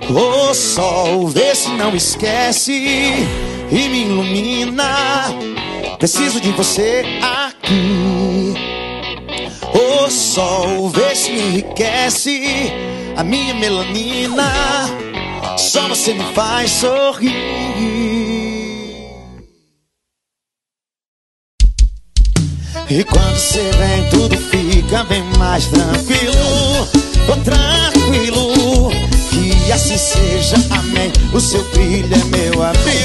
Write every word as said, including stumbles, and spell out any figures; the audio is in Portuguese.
O sol, vê se não esquece e me ilumina. Preciso de você aqui. O sol, vê se me enriquece a minha melanina. Só você me faz sorrir. E quando você vem tudo fica bem mais tranquilo. Tô tranquilo, que assim seja, amém. O seu brilho é meu abrigo.